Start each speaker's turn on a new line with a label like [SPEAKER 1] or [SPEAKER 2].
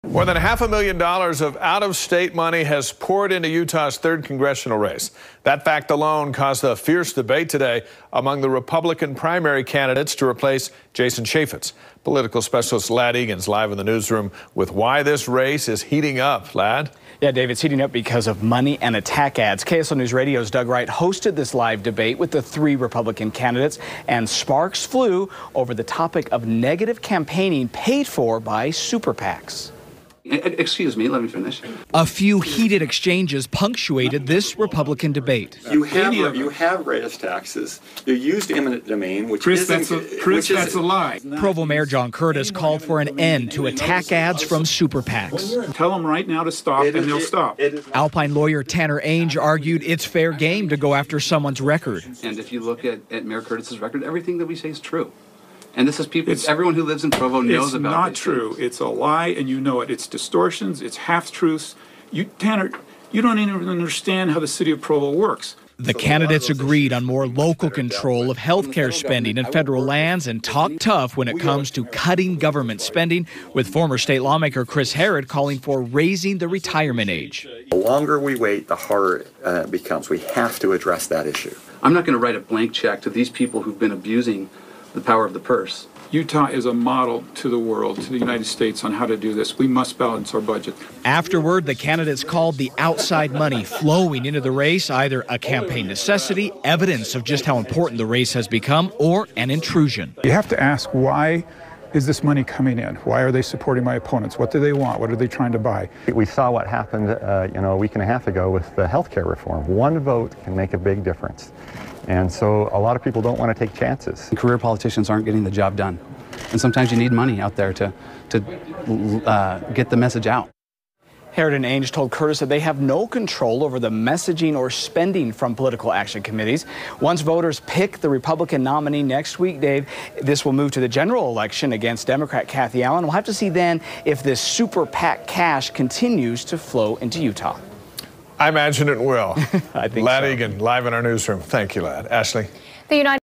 [SPEAKER 1] More than $500,000 of out-of-state money has poured into Utah's 3rd congressional race. That fact alone caused a fierce debate today among the Republican primary candidates to replace Jason Chaffetz. Political specialist Ladd Egan's live in the newsroom with why this race is heating up. Ladd?
[SPEAKER 2] Yeah, Dave, it's heating up because of money and attack ads. KSL News Radio's Doug Wright hosted this live debate with the 3 Republican candidates, and sparks flew over the topic of negative campaigning paid for by super PACs.
[SPEAKER 3] Excuse me, let me finish.
[SPEAKER 4] A few heated exchanges punctuated this Republican debate.
[SPEAKER 5] You have raised taxes. You used eminent domain, which
[SPEAKER 6] that's a lie.
[SPEAKER 4] Provo Mayor John Curtis called for an end to attack ads from super PACs.
[SPEAKER 6] Tell them right now to stop, and they'll stop.
[SPEAKER 4] Alpine lawyer Tanner Ainge argued it's fair game to go after someone's record.
[SPEAKER 3] And if you look at Mayor Curtis's record, everything that we say is true. And this is everyone who lives in Provo knows about it.
[SPEAKER 6] It's not true. It's a lie, and you know it. It's distortions. It's half-truths. Tanner, you don't even understand how the city of Provo works.
[SPEAKER 4] The candidates agreed on more local control of health care spending and federal lands and talked tough when it comes to cutting government spending, with former state lawmaker Chris Herod calling for raising the retirement age.
[SPEAKER 5] The longer we wait, the harder it becomes. We have to address that issue.
[SPEAKER 3] I'm not going to write a blank check to these people who've been abusing the power of the purse.
[SPEAKER 6] Utah is a model to the world, to the United States, on how to do this. We must balance our budget.
[SPEAKER 4] Afterward, the candidates called the outside money flowing into the race either a campaign necessity, evidence of just how important the race has become, or an intrusion.
[SPEAKER 7] You have to ask, why is this money coming in? Why are they supporting my opponents? What do they want? What are they trying to buy?
[SPEAKER 8] We saw what happened a week and a half ago with the health care reform. One vote can make a big difference. And so a lot of people don't want to take chances.
[SPEAKER 3] Career politicians aren't getting the job done. And sometimes you need money out there to get the message out.
[SPEAKER 2] Herod and Ainge told Curtis that they have no control over the messaging or spending from political action committees. Once voters pick the Republican nominee next week, Dave, this will move to the general election against Democrat Kathy Allen. We'll have to see then if this super PAC cash continues to flow into Utah.
[SPEAKER 1] I imagine it will.
[SPEAKER 2] I think
[SPEAKER 1] Ladd
[SPEAKER 2] so.
[SPEAKER 1] Egan, live in our newsroom. Thank you, Ladd. Ashley?
[SPEAKER 9] The United